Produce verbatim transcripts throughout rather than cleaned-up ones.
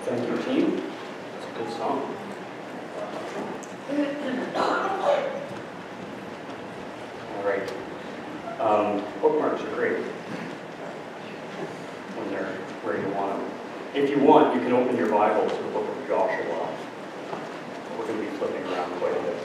Thank you, team. That's a good song. All right. Um, bookmarks are great when they're where you want them. If you want, you can open your Bible to the book of Joshua. We're going to be flipping around quite a bit.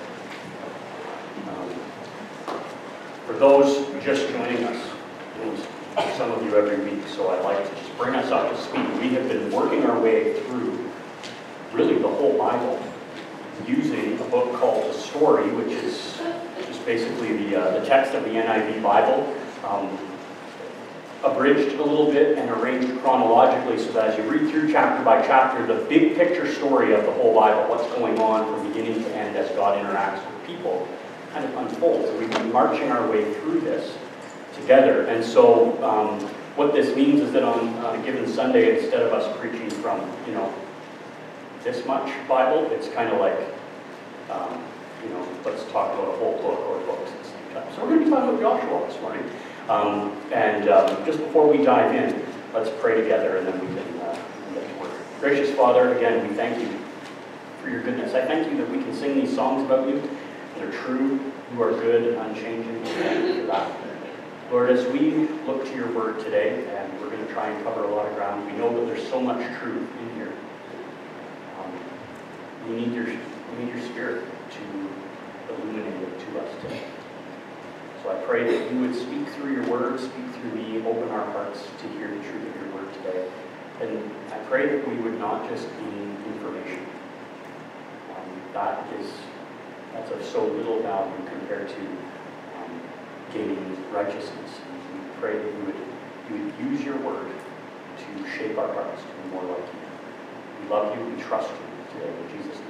Um, for those just joining us, and some of you every week, so I'd like to just bring us up to speed. We have been working our way through really the whole Bible using a book called The Story, which is just basically the, uh, the text of the N I V Bible, um, abridged a little bit and arranged chronologically so that as you read through chapter by chapter, the big picture story of the whole Bible, what's going on from beginning to end as God interacts with people, kind of unfolds. And we've been marching our way through this together. And so um, what this means is that on, on a given Sunday, instead of us preaching from, you know, this much Bible, it's kind of like, um, you know, let's talk about a whole book or books at the same time. So we're going to be talking about Joshua this morning. Um, and um, just before we dive in, let's pray together and then we can uh, get to work. Gracious Father, again, we thank you for your goodness. I thank you that we can sing these songs about you. They're true. You are good and unchanging. Thank you for that. Lord, as we look to your word today, and we're going to try and cover a lot of ground, we know that there's so much truth in here. Um, we need your we need your Spirit to illuminate it to us today. So I pray that you would speak through your word, speak through me, open our hearts to hear the truth of your word today. And I pray that we would not just gain information. Um, that is, that's of so little value compared to um, gaining righteousness. And we pray that you would, you would use your word to shape our hearts to be more like you. We love you, we trust you today in Jesus' name.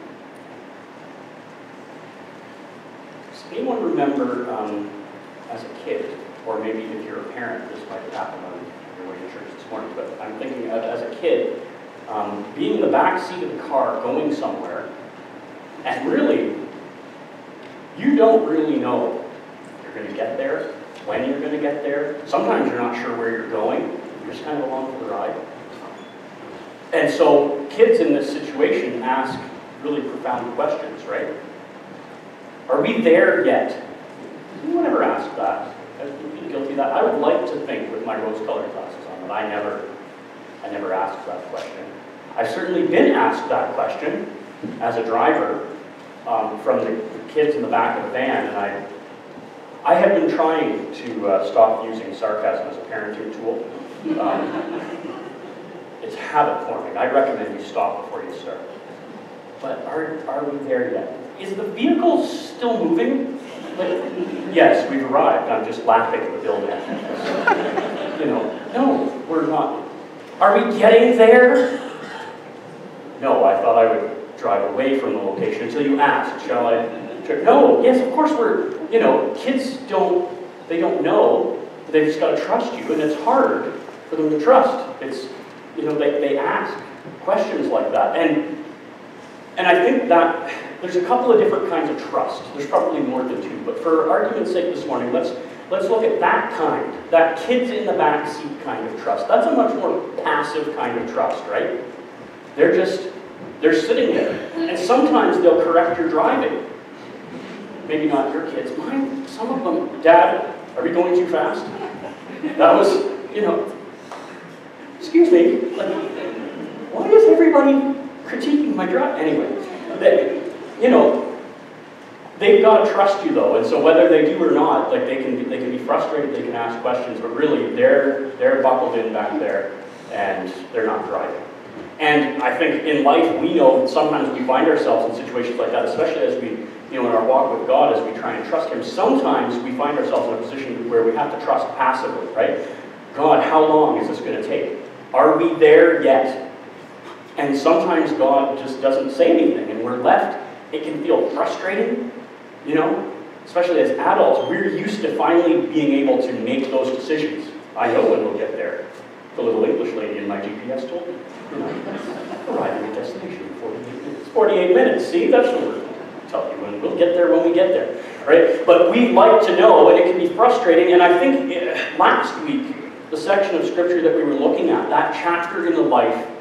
Does anyone remember um, as a kid, or maybe if you're a parent, this might have happened on your way to church this morning, but I'm thinking of, as a kid, um, being in the back seat of the car going somewhere, and really, you don't really know if you're going to get there, when you're going to get there. Sometimes you're not sure where you're going. You're just kind of along for the ride. And so kids in this situation ask really profound questions, right? Are we there yet? Anyone ever asked that? I've been guilty of that. I would like to think with my rose-colored glasses on that I never, I never asked that question. I've certainly been asked that question as a driver um, from the, the kids in the back of the van, and I, I have been trying to uh, stop using sarcasm as a parenting tool. Um, it's habit forming. I recommend you stop before you start. But are, are we there yet? Is the vehicle still moving? Like, yes, we've arrived. I'm just laughing at the building. You know, no, we're not. Are we getting there? No, I thought I would drive away from the location until you asked, shall I? No, yes, of course we're, you know, kids don't, they don't know. They've just got to trust you, and it's hard for them to trust. It's, you know, they, they ask questions like that. And And I think that there's a couple of different kinds of trust. There's probably more than two, but for argument's sake this morning, let's let's look at that kind, that kids in the back seat kind of trust. That's a much more passive kind of trust, right? They're just, they're sitting there, and sometimes they'll correct your driving. Maybe not your kids, mine, some of them. Dad, are we going too fast? That was, you know, excuse me, like, why is everybody critiquing my drive? Anyway, they, you know, they've got to trust you though, and so whether they do or not, like they can be, they can be frustrated, they can ask questions, but really they're they're buckled in back there, and they're not driving. And I think in life we know that sometimes we find ourselves in situations like that, especially as we, you know, in our walk with God, as we try and trust Him. Sometimes we find ourselves in a position where we have to trust passively, right? God, how long is this going to take? Are we there yet? And sometimes God just doesn't say anything, and we're left. It can feel frustrating, you know, especially as adults. We're used to finally being able to make those decisions. I know when we'll get there. The little English lady in my G P S told me, you know, arriving at destination in forty-eight minutes. forty-eight minutes, see, that's what we're tell you, and we'll get there when we get there, right? But we like to know, and it can be frustrating, and I think uh, last week, the section of Scripture that we were looking at, that chapter in the life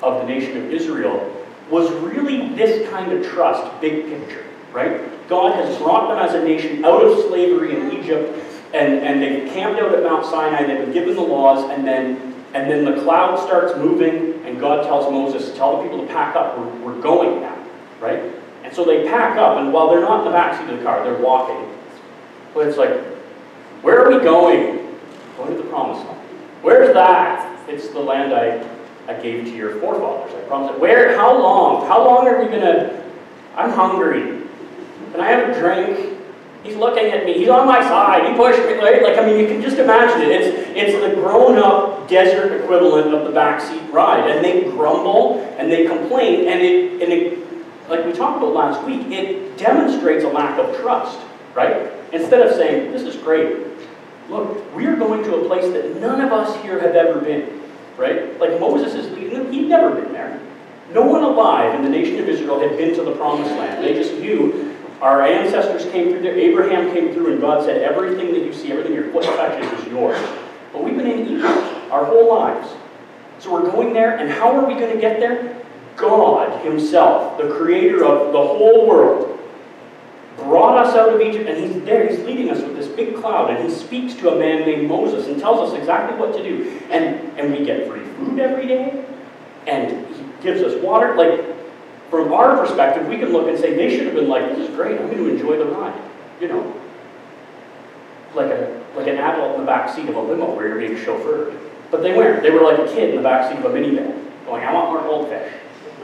of the nation of Israel was really this kind of trust, big picture, right? God has brought them as a nation out of slavery in Egypt, and, and they've camped out at Mount Sinai, they've been given the laws, and then, and then the cloud starts moving, and God tells Moses, tell the people to pack up, we're, we're going now, right? And so they pack up, and while they're not in the backseat of the car, they're walking. But it's like, where are we going? Going to the promised land. Where's that? It's the land I, I gave to your forefathers. I promised it. Where? How long? How long are we going to... I'm hungry. Can I have a drink? He's looking at me. He's on my side. He pushed me. Right? Like, I mean, you can just imagine it. It's, it's the grown-up desert equivalent of the backseat ride. And they grumble and they complain. And it, and it, like we talked about last week, it demonstrates a lack of trust, right? Instead of saying, this is great. Look, we are going to a place that none of us here have ever been, right? Like Moses is leading them. He'd never been there. No one alive in the nation of Israel had been to the promised land. They just knew our ancestors came through there. Abraham came through and God said, everything that you see, everything your foot touches is yours. But we've been in Egypt our whole lives. So we're going there, and how are we going to get there? God himself, the creator of the whole world, brought us out of Egypt, and he's there, he's leading us with this big cloud, and he speaks to a man named Moses and tells us exactly what to do. And, and we get free food every day, and he gives us water. Like, from our perspective, we can look and say, they should have been like, this is great, I'm going to enjoy the ride. You know, like, a, like an adult in the back seat of a limo where you're being chauffeured. But they weren't. They were like a kid in the back seat of a minivan, going, I want more goldfish.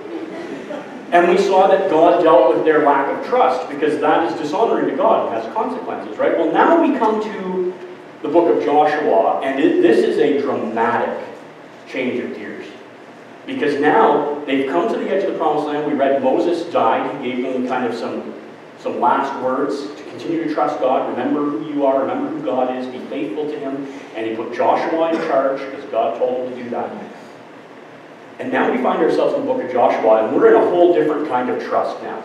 And we saw that God dealt with their lack of trust, because that is dishonoring to God and has consequences, right? Well, now we come to the book of Joshua, and it, this is a dramatic change of gears. Because now they've come to the edge of the promised land. We read Moses died. He gave them kind of some, some last words to continue to trust God. Remember who you are. Remember who God is. Be faithful to him. And he put Joshua in charge because God told him to do that. And now we find ourselves in the book of Joshua, and we're in a whole different kind of trust now.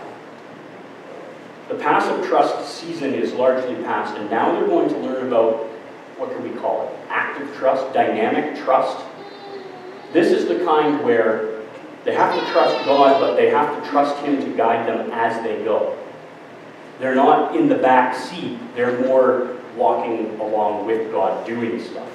The passive trust season is largely past, and now they're going to learn about, what can we call it? Active trust, dynamic trust. This is the kind where they have to trust God, but they have to trust him to guide them as they go. They're not in the back seat. They're more walking along with God, doing stuff.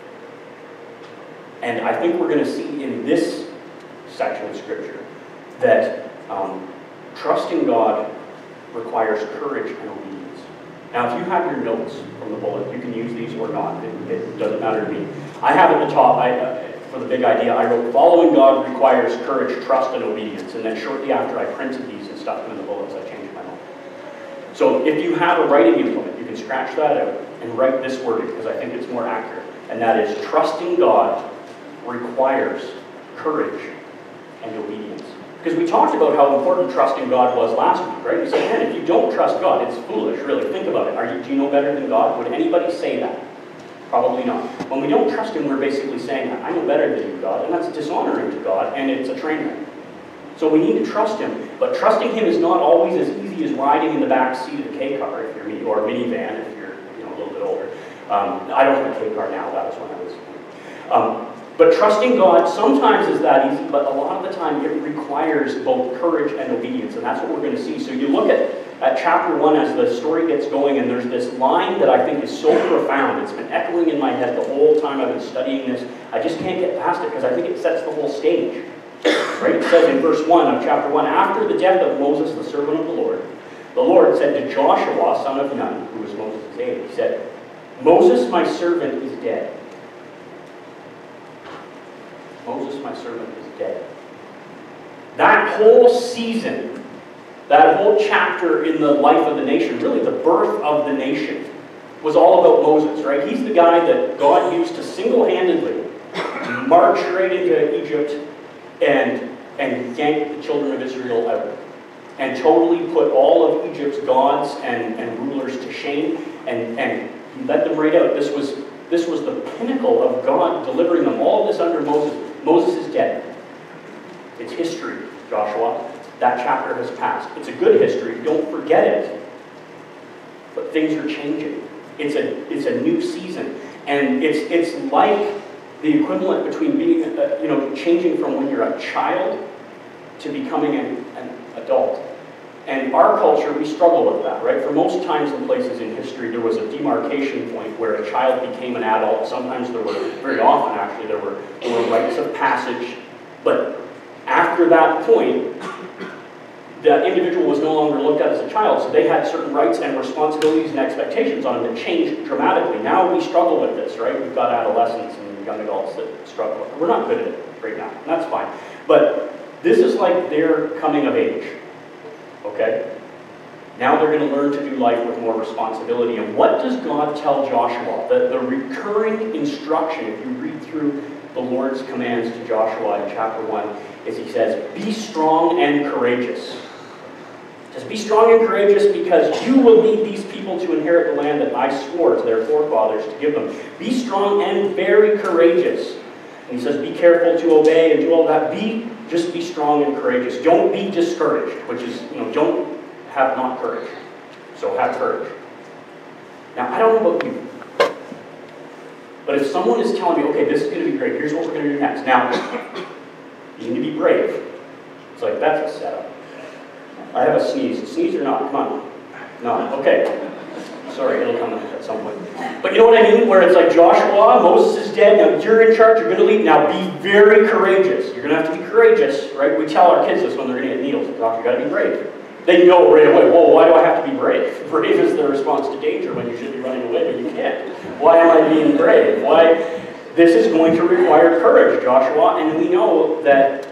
And I think we're going to see in this section of Scripture that um, trusting God requires courage and obedience. Now, if you have your notes from the bullet, you can use these or not. It, it doesn't matter to me. I have at the top, I, uh, for the big idea, I wrote, following God requires courage, trust, and obedience. And then shortly after I printed these and stuck them in the bullets, I changed my mind. So if you have a writing implement, you can scratch that out and write this wording, because I think it's more accurate. And that is, trusting God requires courage and obedience. Because we talked about how important trusting God was last week, right? We said, man, if you don't trust God, it's foolish, really. Think about it. Are you, do you know better than God? Would anybody say that? Probably not. When we don't trust him, we're basically saying, I know better than you, God, and that's dishonoring to God, and it's a train wreck. So we need to trust him, but trusting him is not always as easy as riding in the back seat of a K car, if you're me, or a minivan, if you're you know, a little bit older. Um, I don't have a K car now, that was when I was... Um, But trusting God sometimes is that easy, but a lot of the time it requires both courage and obedience, and that's what we're going to see. So you look at, at chapter one as the story gets going, and there's this line that I think is so profound. It's been echoing in my head the whole time I've been studying this. I just can't get past it because I think it sets the whole stage. Right? It says in verse one of chapter one, after the death of Moses, the servant of the Lord, the Lord said to Joshua, son of Nun, who was Moses' aide, he said, Moses, my servant, is dead. Moses, my servant, is dead. That whole season, that whole chapter in the life of the nation, really the birth of the nation, was all about Moses, right? He's the guy that God used to single-handedly march right into Egypt and, and yank the children of Israel out. And totally put all of Egypt's gods and, and rulers to shame, and, and he led them right out. This was, this was the pinnacle of God delivering them. All of this under Moses. Moses is dead. It's history, Joshua. That chapter has passed. It's a good history. Don't forget it. But things are changing. It's a, it's a new season. And it's, it's like the equivalent between being, uh, you know, changing from when you're a child to becoming an, an adult. And our culture, we struggle with that, right? For most times and places in history, there was a demarcation point where a child became an adult. Sometimes there were, very often actually, there were, there were rites of passage. But after that point, the individual was no longer looked at as a child, so they had certain rights and responsibilities and expectations on them that changed dramatically. Now we struggle with this, right? We've got adolescents and young adults that struggle with it. We're not good at it right now, and that's fine. But this is like their coming of age, okay? Now they're going to learn to do life with more responsibility. And what does God tell Joshua? The, the recurring instruction, if you read through the Lord's commands to Joshua in chapter one, is he says, be strong and courageous. He says, be strong and courageous because you will lead these people to inherit the land that I swore to their forefathers to give them. Be strong and very courageous. And he says, be careful to obey and do all that. Be, just be strong and courageous. Don't be discouraged, which is, you know, don't have not courage. So have courage. Now, I don't know about you, but if someone is telling me, okay, this is going to be great, here's what we're going to do next. Now, you need to be brave. It's like, that's a setup. I have a sneeze. Sneeze or not? Come on. No. Okay. Sorry, it'll come at some point. But you know what I mean? Where it's like, Joshua, Moses is dead, now you're in charge, you're going to lead. Now be very courageous. You're going to have to be courageous, right? We tell our kids this when they're going to get needles. Gosh, you got to be brave. They know right away, whoa, why do I have to be brave? Brave is the response to danger when you should be running away, but you can't. Why am I being brave? Why? This is going to require courage, Joshua, and we know that,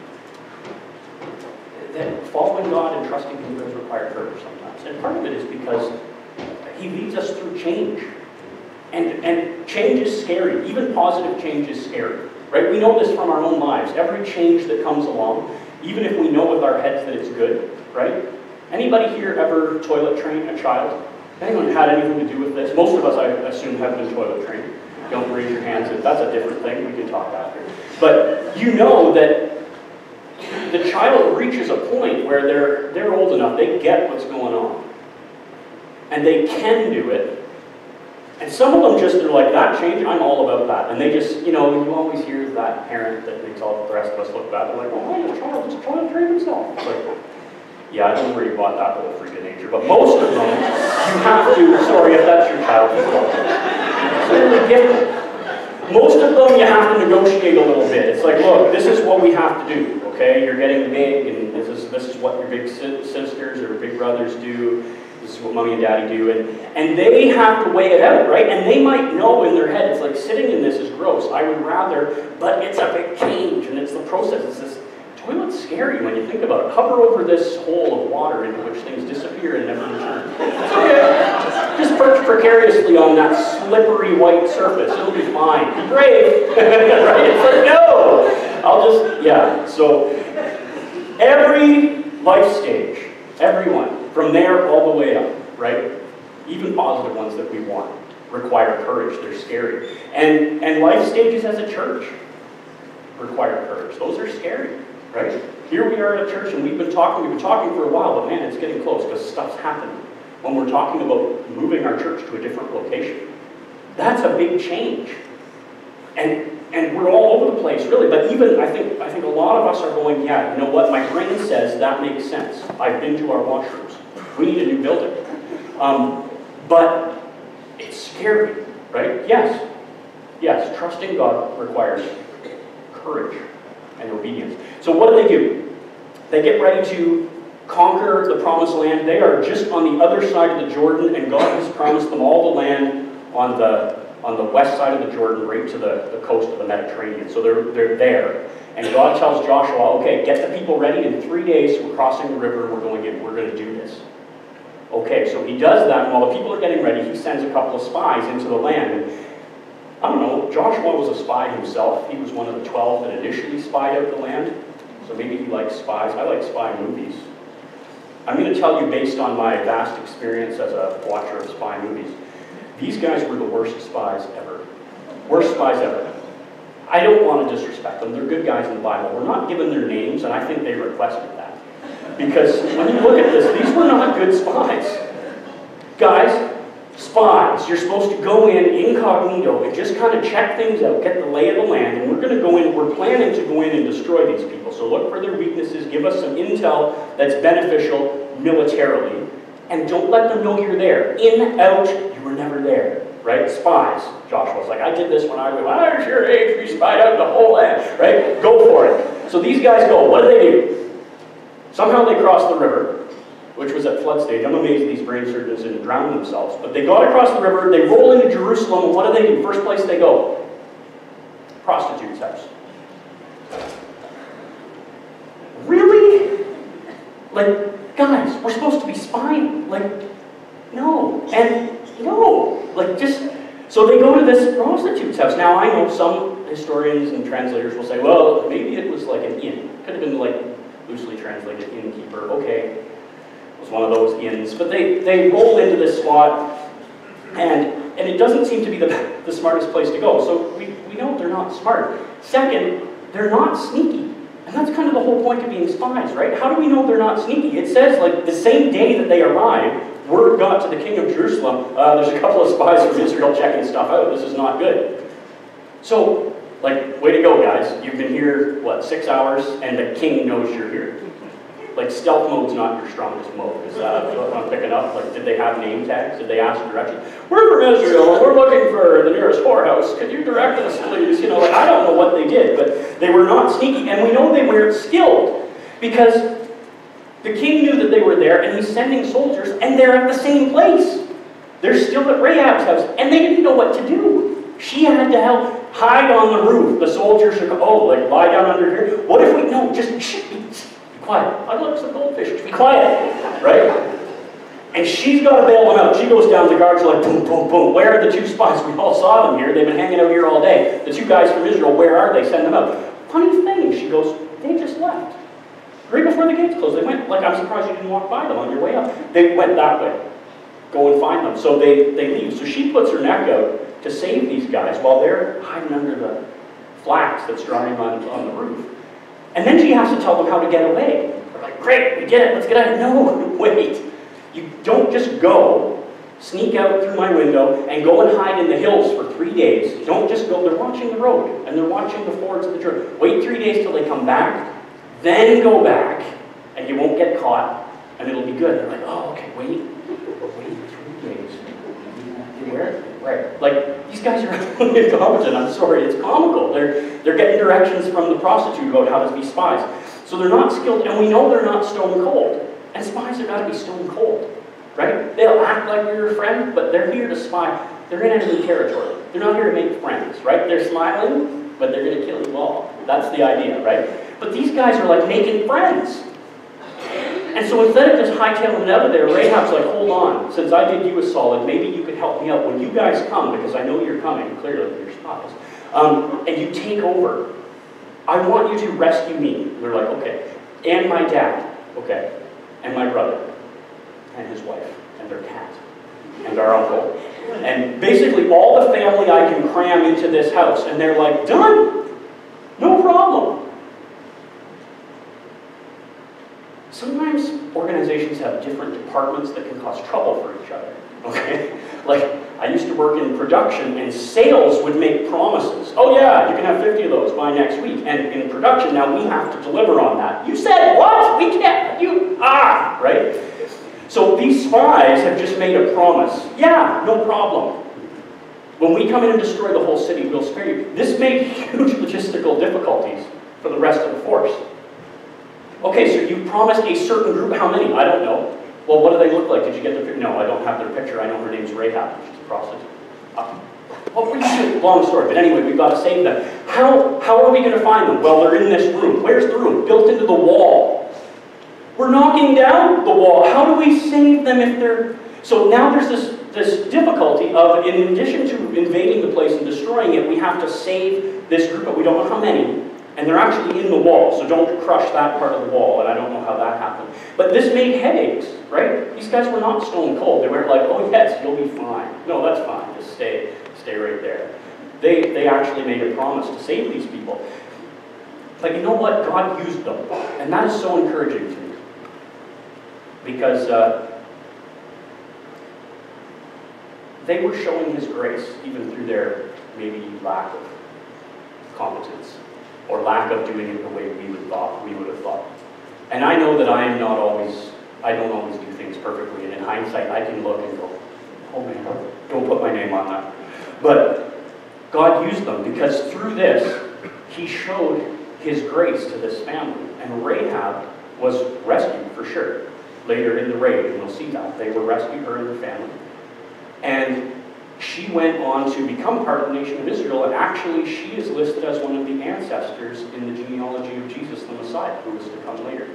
that following God and trusting Him does require courage sometimes. And part of it is because He leads us through change. And, and change is scary. Even positive change is scary. Right? We know this from our own lives. Every change that comes along, even if we know with our heads that it's good, right? Anybody here ever toilet train a child? Anyone had anything to do with this? Most of us, I assume, have been toilet trained. Don't raise your hands. That's a different thing. We can talk after. But you know that the child reaches a point where they're, they're old enough, they get what's going on. And they can do it. And some of them just are like, that change, I'm all about that. And they just, you know, you always hear that parent that makes all the rest of us look bad. They're like, oh, my child just trying to train himself. It's like, yeah, I don't know where you bought that little freak of nature. But most of them, you have to, sorry if that's your child, clearly gifted. Most of them, you have to negotiate a little bit. It's like, look, this is what we have to do, okay? You're getting big, and this is, this is what your big sisters or big brothers do. This is what mommy and daddy do, and, and they have to weigh it out, right? And they might know in their head, it's like, sitting in this is gross. I would rather, but it's a big change, and it's the process. It's this, toilet's scary when you think about it. Hover over this hole of water into which things disappear and never return. It's okay. Just perch precariously on that slippery white surface. It'll be fine. Be brave. Right? It's like, no! I'll just, yeah. So, every life stage, everyone, from there all the way up, right? Even positive ones that we want require courage. They're scary. And, and life stages as a church require courage. Those are scary, right? Here we are at a church and we've been talking, we've been talking for a while, but man, it's getting close because stuff's happening. When we're talking about moving our church to a different location, that's a big change. And and we're all over the place, really. But even, I think, I think a lot of us are going, yeah, you know what, my brain says that makes sense. I've been to our washrooms. We need a new building. Um, but it's scary, right? Yes. Yes, trusting God requires courage and obedience. So what do they do? They get ready to conquer the promised land. They are just on the other side of the Jordan, and God has promised them all the land on the on the west side of the Jordan, right to the, the coast of the Mediterranean. So they're, they're there. And God tells Joshua, okay, get the people ready. In three days, we're crossing the river, we're going in, we're going to do this. Okay, so he does that, and while the people are getting ready, he sends a couple of spies into the land. And I don't know, Joshua was a spy himself. He was one of the twelve that initially spied out the land. So maybe he likes spies. I like spy movies. I'm going to tell you, based on my vast experience as a watcher of spy movies, these guys were the worst spies ever. Worst spies ever. I don't want to disrespect them. They're good guys in the Bible. We're not given their names, and I think they requested that. Because when you look at this, these were not good spies. Guys, spies. You're supposed to go in incognito and just kind of check things out, get the lay of the land, and we're going to go in, we're planning to go in and destroy these people. So look for their weaknesses, give us some intel that's beneficial militarily, and don't let them know you're there. In, out, you were never there, right? Spies. Joshua's like, I did this when I was, I was your age, we spied out the whole land, right? Go for it. So these guys go, what do they do? Somehow they cross the river, which was at flood stage. I'm amazed these brain surgeons didn't drown themselves. But they got across the river, they roll into Jerusalem, and what do they do? First place they go? Prostitute's house. Really? Like, guys, we're supposed to be spying. Like, no. And no. Like, just... So they go to this prostitute's house. Now, I know some historians and translators will say, well, maybe it was like an inn. Could have been like loosely translated innkeeper. Okay. Was one of those inns, but they, they roll into this spot, and, and it doesn't seem to be the, the smartest place to go. So we, we know they're not smart. Second, they're not sneaky. And that's kind of the whole point of being spies, right? How do we know they're not sneaky? It says, like, the same day that they arrive, word got to the king of Jerusalem, uh, there's a couple of spies from Israel checking stuff out. This is not good. So, like, way to go, guys. You've been here, what, six hours, and the king knows you're here. Like, stealth mode's not your strongest mode. Is that what I'm picking up? Like, did they have name tags? Did they ask directions? We're from Israel, and we're looking for the nearest whorehouse. Could you direct us, please? You know, like, I don't know what they did, but they were not sneaky, and we know they weren't skilled, because the king knew that they were there, and he's sending soldiers, and they're at the same place. They're still at Rahab's house, and they didn't know what to do. She had to help hide on the roof. The soldiers are, oh, like, lie down under here. What if we, no, just, shh, quiet. I look some goldfish. Be quiet, right? And she's got to bail them out. She goes down, the guards are like, boom, boom, boom. Where are the two spies? We all saw them here. They've been hanging out here all day. The two guys from Israel, where are they? Send them out. Funny thing, she goes, they just left. Right before the gates closed, they went. Like, I'm surprised you didn't walk by them on your way up. They went that way. Go and find them. So they, they leave. So she puts her neck out to save these guys while they're hiding under the flax that's drying on, on the roof. And then she has to tell them how to get away. They're like, great, we did it, let's get out. No, wait. You don't just go, sneak out through my window, and go and hide in the hills for three days. Don't just go, they're watching the road, and they're watching the fords of the Jordan. Wait three days till they come back, then go back, and you won't get caught, and it'll be good. They're like, oh, okay, wait, wait three days. Where? Where? Like, these guys are incompetent, I'm sorry, it's comical. They're, they're getting directions from the prostitute about how to be spies. So they're not skilled, and we know they're not stone cold. And spies have got to be stone cold, right? They'll act like you're a friend, but they're here to spy. They're in enemy territory. They're not here to make friends, right? They're smiling, but they're going to kill you all. That's the idea, right? But these guys are like making friends. And so instead of just hightailing it out of there, Rahab's like, hold on, since I did you a solid, maybe you could help me out. When you guys come, because I know you're coming, clearly you're spies, um, and you take over, I want you to rescue me. They're like, okay. And my dad, okay. And my brother, and his wife, and their cat, and our uncle. And basically all the family I can cram into this house. And they're like, done! No problem. Sometimes organizations have different departments that can cause trouble for each other, okay? Like, I used to work in production, and sales would make promises. Oh yeah, you can have fifty of those by next week. And in production, now we have to deliver on that. You said what? We can't, you, ah, right? So these spies have just made a promise. Yeah, no problem. When we come in and destroy the whole city, we'll spare you. This made huge logistical difficulties for the rest of the force. Okay, so you promised a certain group, how many? I don't know. Well, what do they look like? Did you get their picture? No, I don't have their picture. I know her name's Rahab. She's a prostitute. Uh, what were you doing? Long story, but anyway, we've got to save them. How, how are we going to find them? Well, they're in this room. Where's the room? Built into the wall. We're knocking down the wall. How do we save them if they're... So now there's this, this difficulty of, in addition to invading the place and destroying it, we have to save this group, but we don't know how many. And they're actually in the wall, so don't crush that part of the wall, and I don't know how that happened. But this made headaches, right? These guys were not stone cold. They weren't like, oh yes, you'll be fine. No, that's fine, just stay, stay right there. They, they actually made a promise to save these people. But you know what? God used them, and that is so encouraging to me. Because uh, they were showing his grace even through their maybe lack of competence or lack of doing it the way we would thought we would have thought. And I know that I am not always, I don't always do things perfectly, and in hindsight I can look and go, oh man, don't put my name on that. But God used them because through this, he showed his grace to this family. And Rahab was rescued for sure. Later in the raid, and you'll see that. They were rescued, her and her family. And she went on to become part of the nation of Israel, and actually she is listed as one of the ancestors in the genealogy of Jesus, the Messiah, who was to come later.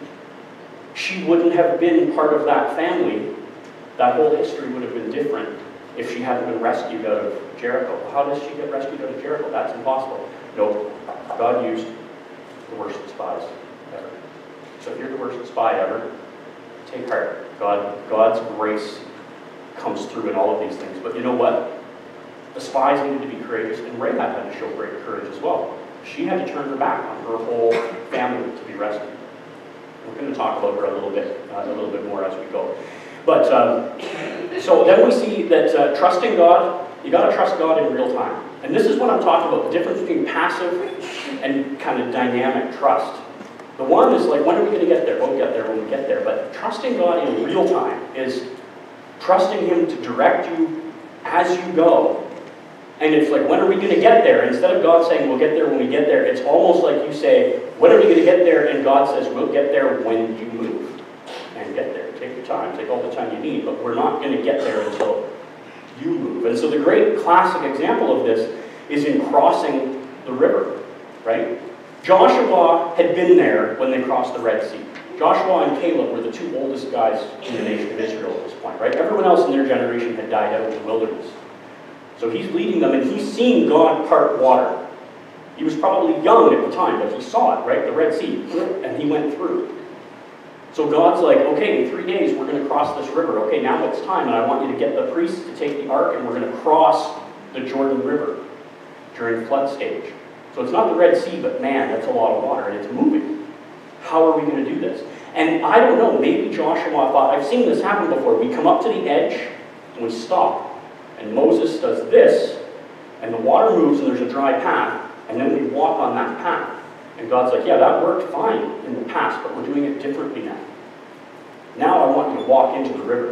She wouldn't have been part of that family. That whole history would have been different if she hadn't been rescued out of Jericho. How does she get rescued out of Jericho? That's impossible. No, God used the worst spies ever. So if you're the worst spy ever, take heart. God, God's grace comes through in all of these things. But you know what? The spies needed to be courageous, and Rahab had to show great courage as well. She had to turn her back on her whole family to be rescued. We're going to talk about her a little bit, uh, a little bit more as we go. But um, so then we see that uh, trusting God, you got to trust God in real time. And this is what I'm talking about, the difference between passive and kind of dynamic trust. The one is like, when are we going to get there? We'll get there when we get there. But trusting God in real time is trusting him to direct you as you go. And it's like, when are we going to get there? Instead of God saying, we'll get there when we get there, it's almost like you say, when are we going to get there? And God says, we'll get there when you move. And get there. Take your time. Take all the time you need. But we're not going to get there until you move. And so the great classic example of this is in crossing the river, right? Joshua had been there when they crossed the Red Sea. Joshua and Caleb were the two oldest guys in the nation of Israel at this point, right? Everyone else in their generation had died out in the wilderness. So he's leading them, and he's seen God part water. He was probably young at the time, but he saw it, right? The Red Sea, and he went through. So God's like, okay, in three days we're going to cross this river. Okay, now it's time, and I want you to get the priests to take the ark, and we're going to cross the Jordan River during flood stage. So it's not the Red Sea, but man, that's a lot of water, and it's moving. How are we going to do this? And I don't know, maybe Joshua thought, I've seen this happen before. We come up to the edge, and we stop. And Moses does this, and the water moves, and there's a dry path, and then we walk on that path. And God's like, yeah, that worked fine in the past, but we're doing it differently now. Now I want you to walk into the river.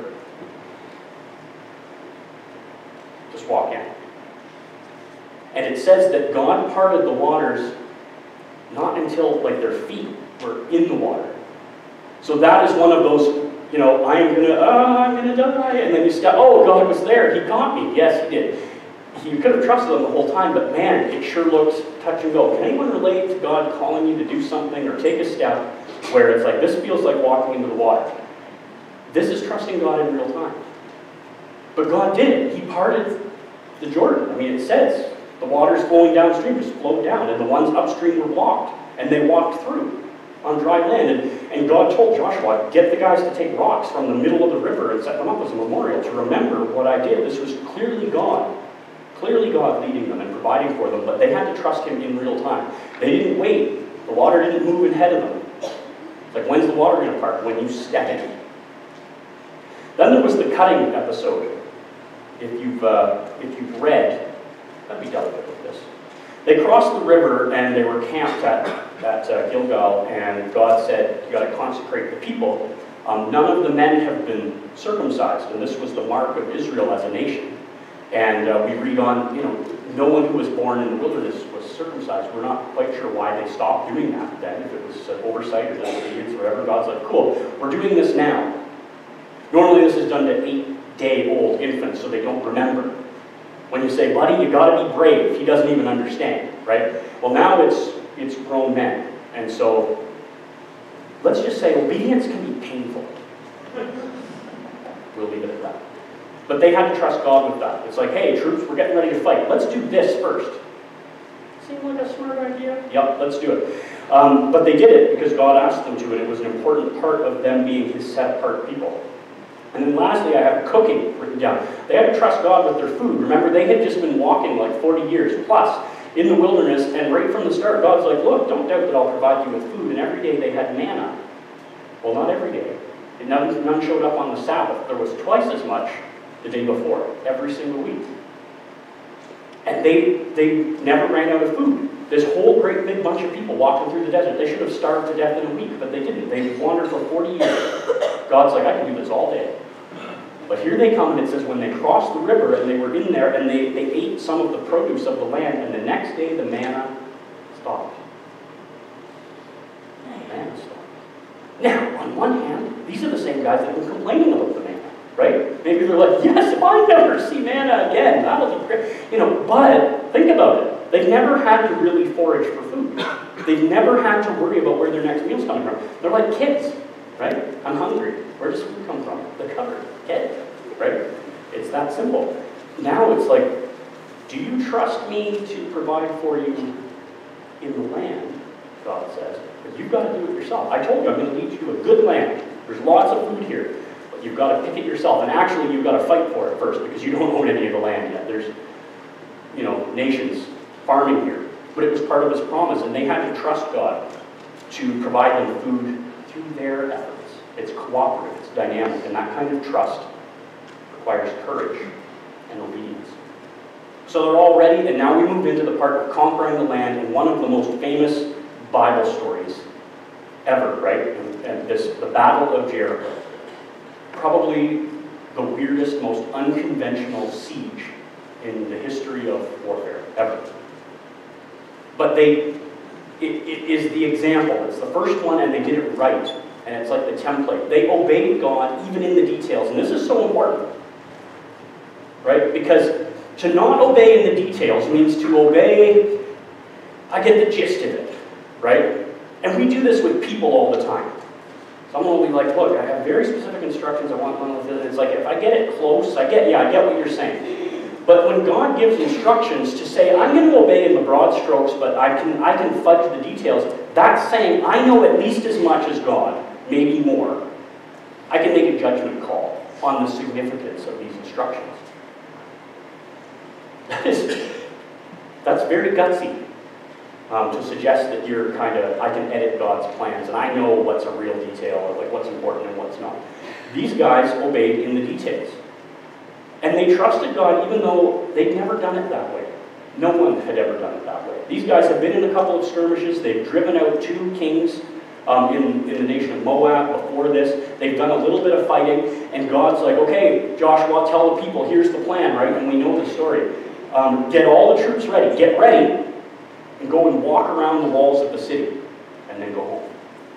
Just walk in. And it says that God parted the waters not until like their feet were in the water. So that is one of those, you know, I am gonna, oh, I'm gonna die, and then you step, oh, God was there, he got me. Yes, he did. You could have trusted him the whole time, but man, it sure looks touch and go. Can anyone relate to God calling you to do something or take a step where it's like, this feels like walking into the water? This is trusting God in real time. But God did it. He parted the Jordan. I mean, it says the waters flowing downstream just flowed down, and the ones upstream were blocked, and they walked through on dry land. And, and God told Joshua, get the guys to take rocks from the middle of the river and set them up as a memorial to remember what I did. This was clearly God. Clearly God leading them and providing for them, but they had to trust him in real time. They didn't wait. The water didn't move ahead of them. It's like, when's the water going to part? When you step in. Then there was the cutting episode. If you've, uh, if you've read, let me delicate with this. They crossed the river and they were camped at, at uh, Gilgal, and God said, you got to consecrate the people. Um, none of the men have been circumcised, and this was the mark of Israel as a nation. And uh, we read on, you know, no one who was born in the wilderness was circumcised. We're not quite sure why they stopped doing that then, if it was uh, oversight or disobedience or whatever. God's like, cool, we're doing this now. Normally this is done to eight-day-old infants so they don't remember. When you say, buddy, you gotta be brave, he doesn't even understand, right? Well, now it's, it's grown men. And so, let's just say obedience can be painful. We'll leave it at that. But they had to trust God with that. It's like, hey, troops, we're getting ready to fight. Let's do this first. Seem like a smart idea? Yep, let's do it. Um, but they did it because God asked them to, and it was an important part of them being his set-apart people. And then lastly, I have cooking written down. They had to trust God with their food. Remember, they had just been walking like forty years plus in the wilderness, and right from the start, God's like, look, don't doubt that I'll provide you with food. And every day they had manna. Well, not every day. And none, none showed up on the Sabbath. There was twice as much the day before, every single week. And they, they never ran out of food. This whole great big bunch of people walking through the desert, they should have starved to death in a week, but they didn't. They wandered for forty years. God's like, I can do this all day. But here they come, and it says when they crossed the river, and they were in there, and they, they ate some of the produce of the land, and the next day the manna stopped. The manna stopped. Now, on one hand, these are the same guys that were complaining about the manna, right? Maybe they're like, yes, if I never see manna again, that'll be great. You know, but think about it. They've never had to really forage for food. They've never had to worry about where their next meal's coming from. They're like kids, right? I'm hungry. Where does food come from? The cupboard. Get it, right? It's that simple. Now it's like, do you trust me to provide for you in the land, God says? Because you've got to do it yourself. I told you I'm going to lead you to a good land. There's lots of food here, but you've got to pick it yourself. And actually, you've got to fight for it first, because you don't own any of the land yet. There's, you know, nations farming here. But it was part of his promise, and they had to trust God to provide them food through their efforts. It's cooperative, it's dynamic, and that kind of trust requires courage and obedience. So they're all ready, and now we move into the part of conquering the land, and one of the most famous Bible stories ever, right? And, and this, the Battle of Jericho. Probably the weirdest, most unconventional siege in the history of warfare, ever. But they, it, it is the example. It's the first one, and they did it right. And it's like the template. They obeyed God even in the details. And this is so important, right? Because to not obey in the details means to obey, I get the gist of it, right? And we do this with people all the time. Someone will be like, look, I have very specific instructions. I want one of this. It's like, if I get it close, I get, yeah, I get what you're saying. But when God gives instructions to say, I'm going to obey in the broad strokes, but I can, I can fudge the details, that's saying I know at least as much as God. Maybe more. I can make a judgment call on the significance of these instructions. That is, that's very gutsy um, to suggest that you're kind of, I can edit God's plans, and I know what's a real detail, like what's important and what's not. These guys obeyed in the details. And they trusted God even though they'd never done it that way. No one had ever done it that way. These guys have been in a couple of skirmishes. They've driven out two kings Um, in, in the nation of Moab before this. They've done a little bit of fighting, and God's like, okay, Joshua, tell the people, here's the plan, right? And we know the story. Um, get all the troops ready, get ready, and go and walk around the walls of the city, and then go home.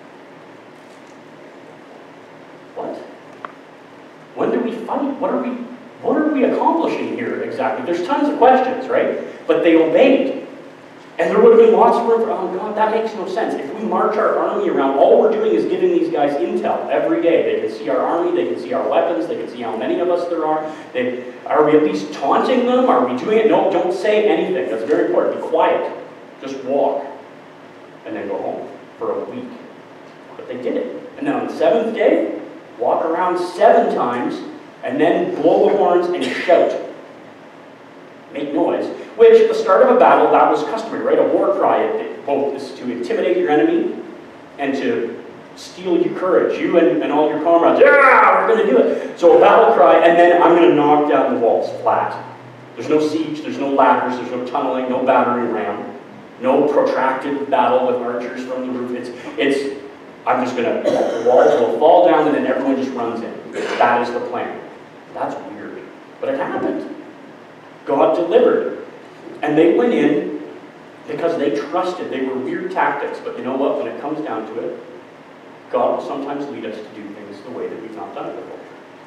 What? When do we fight? What are we, what are we accomplishing here exactly? There's tons of questions, right? But they obeyed. And there would have been lots of room for, oh God, that makes no sense. If we march our army around, all we're doing is giving these guys intel every day. They can see our army, they can see our weapons, they can see how many of us there are. They, are we at least taunting them? Are we doing it? No, don't say anything. That's very important. Be quiet. Just walk. And then go home for a week. But they did it. And then on the seventh day, walk around seven times, and then blow the horns and shout. Make noise. Which, at the start of a battle, that was customary, right? A war cry, it, both is to intimidate your enemy and to steal your courage. You and, and all your comrades, yeah, we're going to do it. So a battle cry, and then I'm going to knock down the walls flat. There's no siege, there's no ladders, there's no tunneling, no battering ram, no protracted battle with archers from the roof. It's, it's I'm just going to, the walls will fall down and then everyone just runs in. That is the plan. That's weird. But it happened. God delivered. And they went in because they trusted. They were weird tactics, but you know what? When it comes down to it, God will sometimes lead us to do things the way that we've not done it before.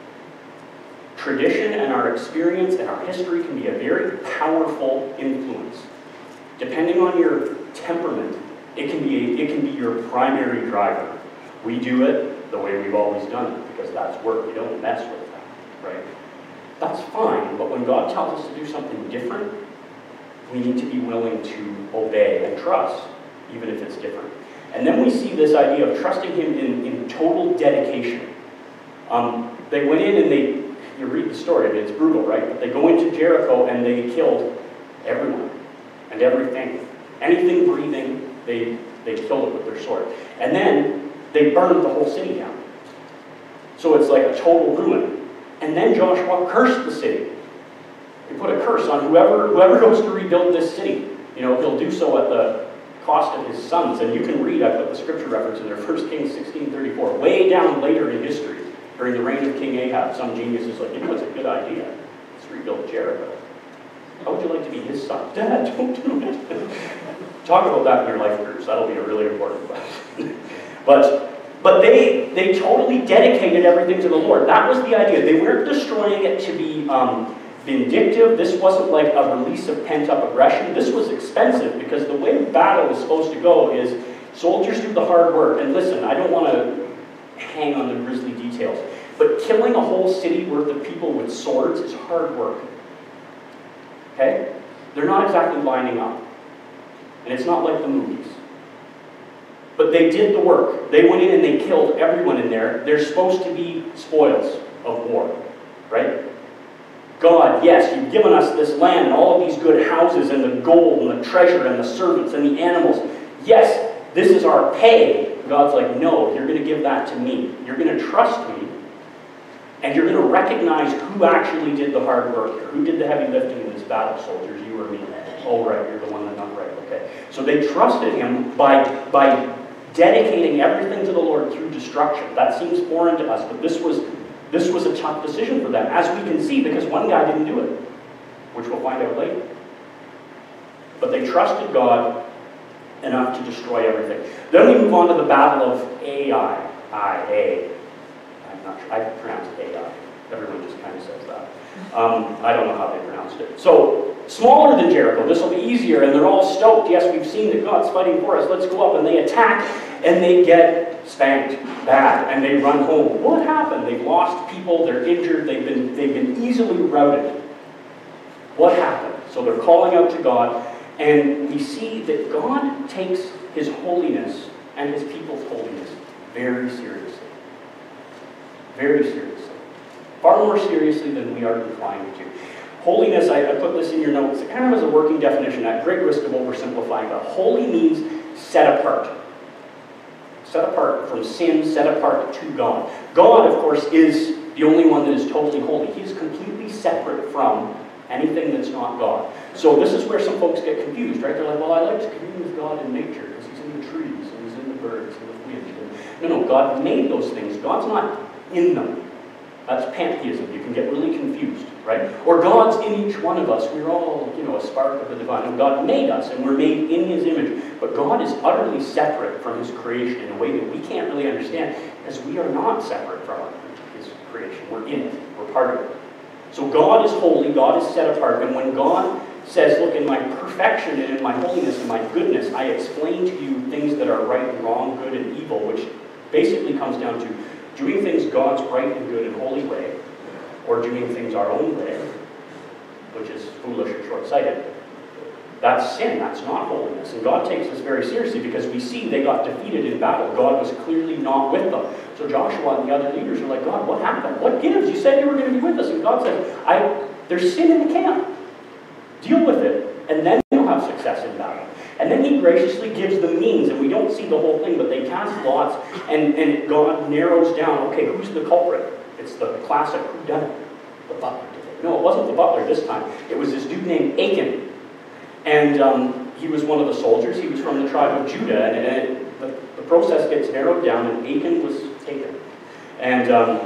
Tradition and our experience and our history can be a very powerful influence. Depending on your temperament, it can be, it can be your primary driver. We do it the way we've always done it because that's work. We don't mess with that, right? That's fine, but when God tells us to do something different, we need to be willing to obey and trust, even if it's different. And then we see this idea of trusting Him in, in total dedication. Um, they went in and they, you read the story, I mean, it's brutal, right? But they go into Jericho and they killed everyone and everything. Anything breathing, they, they killed it with their sword. And then they burned the whole city down. So it's like a total ruin. And then Joshua cursed the city. He put a curse on whoever, whoever goes to rebuild this city. You know, he'll do so at the cost of his sons. And you can read, I put the scripture reference in there, First Kings sixteen thirty-four. Way down later in history, during the reign of King Ahab, some genius is like, you know, it's a good idea. Let's rebuild Jericho. How would you like to be his son? Dad, don't do it. Talk about that in your life groups. That'll be a really important question. but but they, they totally dedicated everything to the Lord. That was the idea. They weren't destroying it to be um, vindictive. This wasn't like a release of pent-up aggression. This was expensive because the way battle is supposed to go is soldiers do the hard work. And listen, I don't want to hang on the grisly details, but killing a whole city worth of people with swords is hard work. Okay? They're not exactly lining up. And it's not like the movies. But they did the work. They went in and they killed everyone in there. They're supposed to be spoils of war. Right? God, yes, you've given us this land and all of these good houses and the gold and the treasure and the servants and the animals. Yes, this is our pay. God's like, no, you're going to give that to me. You're going to trust me. And you're going to recognize who actually did the hard work here. Who did the heavy lifting in this battle, soldiers? You or me. Oh, right, you're the one that not right. Okay. So they trusted him by, by dedicating everything to the Lord through destruction. That seems foreign to us, but this was, this was a tough decision for them, as we can see, because one guy didn't do it, which we'll find out later. But they trusted God enough to destroy everything. Then we move on to the Battle of Ai. Ai. I'm not sure. I pronounce it Ai. Everyone just kind of says that. Um, I don't know how they pronounced it. So, smaller than Jericho. This will be easier, and they're all stoked. Yes, we've seen that God's fighting for us. Let's go up. And they attack, and they get spanked bad, and they run home. What happened? They've lost people. They're injured. They've been, they've been easily routed. What happened? So they're calling out to God, and we see that God takes his holiness and his people's holiness very seriously. Very seriously. Far more seriously than we are inclined to. Holiness, I, I put this in your notes, it kind of has a working definition at great risk of oversimplifying, but holy means set apart. Set apart from sin, set apart to God. God, of course, is the only one that is totally holy. He is completely separate from anything that's not God. So this is where some folks get confused, right? They're like, well, I like to commune with God in nature because he's in the trees and he's in the birds and the wind. No, no, God made those things. God's not in them. That's pantheism. You can get really confused, right? Or God's in each one of us. We're all, you know, a spark of the divine. And God made us, and we're made in his image. But God is utterly separate from his creation in a way that we can't really understand, because we are not separate from his creation. We're in it. We're part of it. So God is holy. God is set apart. And when God says, look, in my perfection and in my holiness and my goodness, I explain to you things that are right and wrong, good and evil, which basically comes down to doing things God's right and good and holy way, or doing things our own way, which is foolish and short-sighted. That's sin. That's not holiness. And God takes this very seriously because we see they got defeated in battle. God was clearly not with them. So Joshua and the other leaders are like, God, what happened? What gives? You said you were going to be with us. And God said, I, there's sin in the camp. Deal with it, and then you'll have success in battle. And then he graciously gives the means, and we don't see the whole thing, but they cast lots, and, and God narrows down, okay, who's the culprit? It's the classic whodunit. The butler did it. No, it wasn't the butler this time. It was this dude named Achan. And um, he was one of the soldiers. He was from the tribe of Judah, and, and it, the, the process gets narrowed down, and Achan was taken. And, um,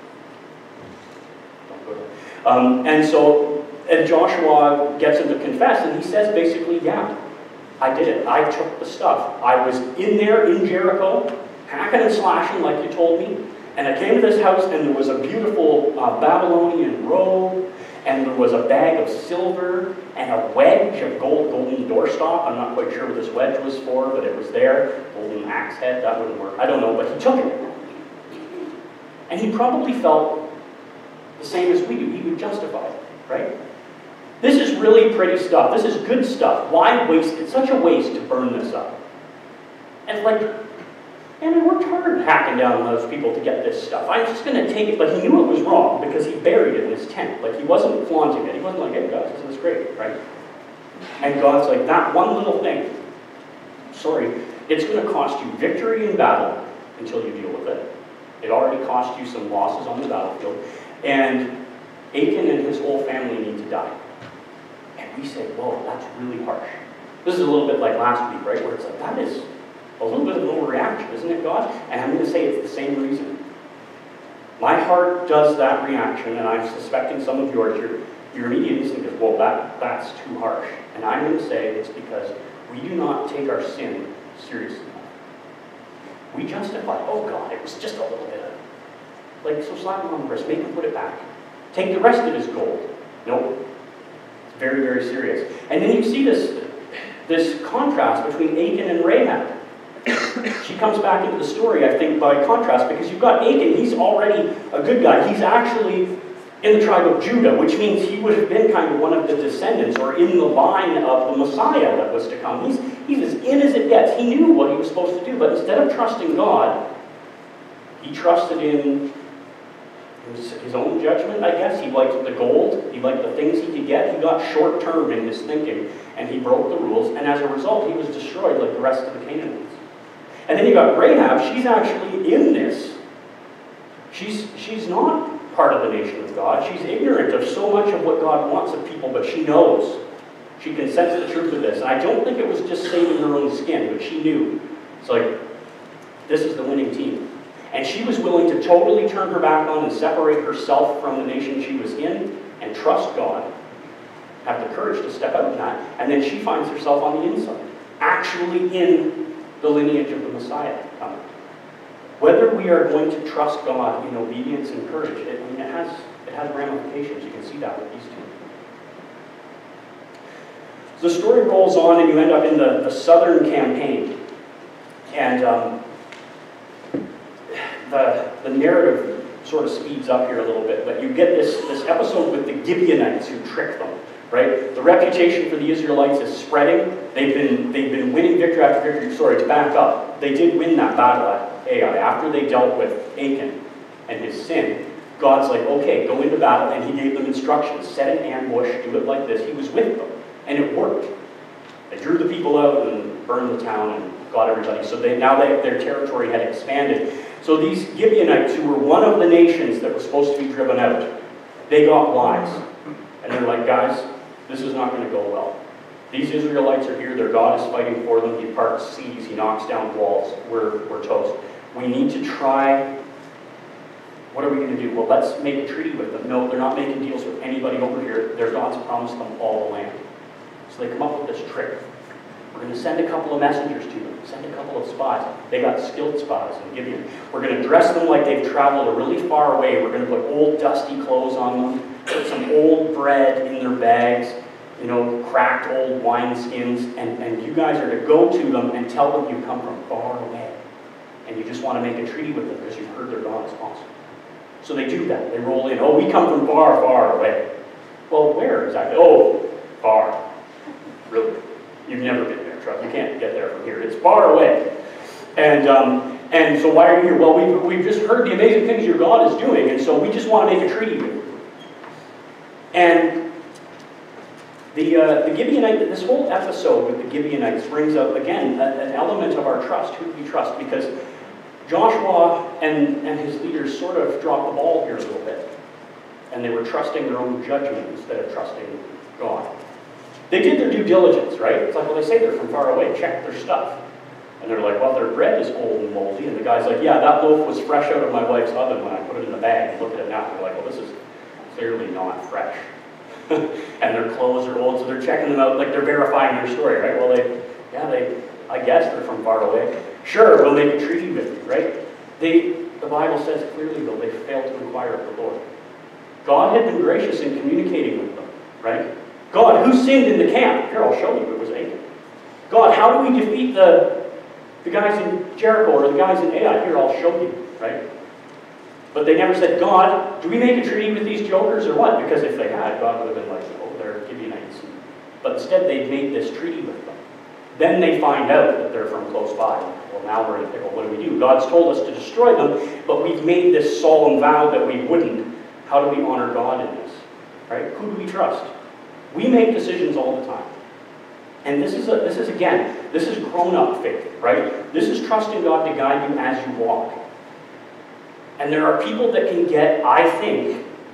don't go there. Um, and so, and Joshua gets him to confess, and he says basically, yeah, I did it. I took the stuff. I was in there in Jericho, hacking and slashing like you told me, and I came to this house, and there was a beautiful uh, Babylonian robe, and there was a bag of silver, and a wedge of gold, golden doorstop. I'm not quite sure what this wedge was for, but it was there. Golden axe head, that wouldn't work. I don't know, but he took it. And he probably felt the same as we do. He would justify it, right? This is really pretty stuff. This is good stuff. Why waste? It's such a waste to burn this up. And like, and I worked hard hacking down those people to get this stuff. I'm just going to take it. But he knew it was wrong because he buried it in his tent. Like, he wasn't flaunting it. He wasn't like, hey, guys, this is great, right? And God's like, that one little thing, sorry, it's going to cost you victory in battle until you deal with it. It already cost you some losses on the battlefield. And Achan and his whole family need to die. And we say, whoa, that's really harsh. This is a little bit like last week, right? Where it's like, that is a little bit of an overreaction, isn't it, God? And I'm going to say it's the same reason. My heart does that reaction, and I'm suspecting some of yours, your, your immediate instinct is, well, that, that's too harsh. And I'm going to say it's because we do not take our sin seriously enough. We justify, oh God, it was just a little bit of, like, so slap him on the wrist, make him put it back. Take the rest of his gold. Nope. It's very, very serious. And then you see this, this contrast between Achan and Rahab. She comes back into the story, I think, by contrast, because you've got Achan, he's already a good guy. He's actually in the tribe of Judah, which means he would have been kind of one of the descendants, or in the line of the Messiah that was to come. He's, he's as in as it gets. He knew what he was supposed to do, but instead of trusting God, he trusted in his, his own judgment, I guess. He liked the gold. He liked the things he could get. He got short-term in his thinking, and he broke the rules, and as a result, he was destroyed like the rest of the Canaanites. And then you got Rahab. She's actually in this. She's, she's not part of the nation of God. She's ignorant of so much of what God wants of people, but she knows. She can sense the truth of this. And I don't think it was just saving her own skin, but she knew. It's like, this is the winning team. And she was willing to totally turn her back on and separate herself from the nation she was in and trust God. Have the courage to step out in that. And then she finds herself on the inside, actually in the lineage of the Messiah coming. Whether we are going to trust God in obedience and courage, it, I mean, it has, it has ramifications. You can see that with these two. So the story rolls on, and you end up in the, the southern campaign. And um, the, the narrative sort of speeds up here a little bit, but you get this, this episode with the Gibeonites who tricked them. Right? The reputation for the Israelites is spreading. They've been, they've been winning victory after victory. Sorry, to back up. They did win that battle at Ai. After they dealt with Achan and his sin, God's like, okay, go into battle. And he gave them instructions. Set an ambush. Do it like this. He was with them. And it worked. They drew the people out and burned the town and got everybody. So they, now they, their territory had expanded. So these Gibeonites, who were one of the nations that was supposed to be driven out, they got wise. And they're like, guys, this is not going to go well. These Israelites are here. Their God is fighting for them. He parts seas. He knocks down walls. We're, we're toast. We need to try. What are we going to do? Well, let's make a treaty with them. No, they're not making deals with anybody over here. Their God's promised them all the land. So they come up with this trick. We're going to send a couple of messengers to them. Send a couple of spies. They got skilled spies in Gibeon. We're going to dress them like they've traveled a really far away. We're going to put old dusty clothes on them. Put some old bread in their bags, you know, cracked old wineskins, and, and you guys are to go to them and tell them you come from far away. And you just want to make a treaty with them because you've heard their God is awesome. So they do that. They roll in. Oh, we come from far, far away. Well, where exactly? Oh, far. Really? You've never been there, Truck. You can't get there from here. It's far away. And um, and so why are you here? Well, we've, we've just heard the amazing things your God is doing, and so we just want to make a treaty with you. And the, uh, the Gibeonite, this whole episode with the Gibeonites brings up, again, a, an element of our trust. Who do we trust? Because Joshua and, and his leaders sort of dropped the ball here a little bit. And they were trusting their own judgment instead of trusting God. They did their due diligence, right? It's like, well, they say they're from far away. Check their stuff. And they're like, well, their bread is old and moldy. And the guy's like, yeah, that loaf was fresh out of my wife's oven when I put it in the bag. Look at it now. And they're like, well, this is clearly not fresh. And their clothes are old, so they're checking them out, like they're verifying their story, right? Well, they, yeah, they, I guess they're from far away. Sure, we'll make a treaty with you, right? They, the Bible says clearly, though, they failed to inquire of the Lord. God had been gracious in communicating with them, right? God, who sinned in the camp? Here, I'll show you, it was Achan. God, how do we defeat the, the guys in Jericho or the guys in Ai? Here, I'll show you, right? But they never said, God, do we make a treaty with these jokers or what? Because if they had, God would have been like, oh, they're Gibeonites. But instead, they made this treaty with them. Then they find out that they're from close by. Well, now we're in a pickle. What do we do? God's told us to destroy them, but we've made this solemn vow that we wouldn't. How do we honor God in this? Right? Who do we trust? We make decisions all the time. And this is, a, this is again, this is grown-up faith, right? This is trusting God to guide you as you walk. And there are people that can get, I think,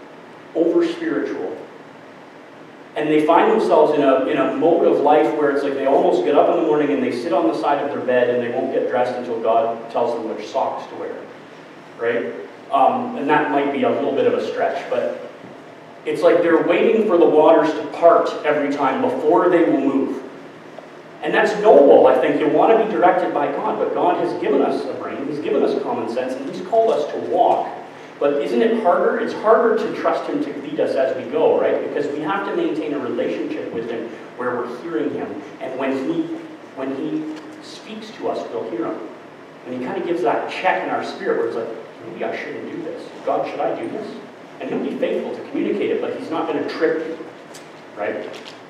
over-spiritual. And they find themselves in a, in a mode of life where it's like they almost get up in the morning and they sit on the side of their bed and they won't get dressed until God tells them which socks to wear, right? Um, and that might be a little bit of a stretch, but it's like they're waiting for the waters to part every time before they will move. And that's noble, I think. You want to be directed by God, but God has given us a brain, He's given us common sense, and He's called us to walk. But isn't it harder? It's harder to trust Him to lead us as we go, right? Because we have to maintain a relationship with Him where we're hearing Him. And when He, when he speaks to us, we'll hear Him. And He kind of gives that check in our spirit where it's like, maybe I shouldn't do this. God, should I do this? And He'll be faithful to communicate it, but He's not going to trip you, right?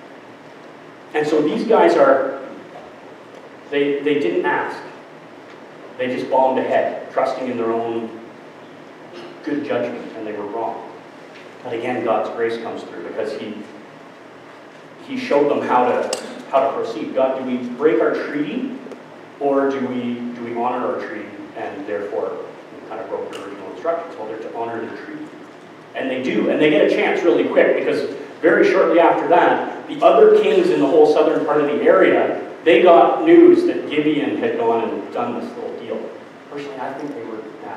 And so these guys are, they, they didn't ask. They just bombed ahead, trusting in their own good judgment, and they were wrong. But again, God's grace comes through because He He showed them how to how to proceed. God, do we break our treaty, or do we do we honor our treaty and therefore we kind of broke the original instructions? Well, they're to honor the treaty, and they do, and they get a chance really quick because very shortly after that, the other kings in the whole southern part of the area, they got news that Gibeon had gone and done this little deal. Personally, I think they were.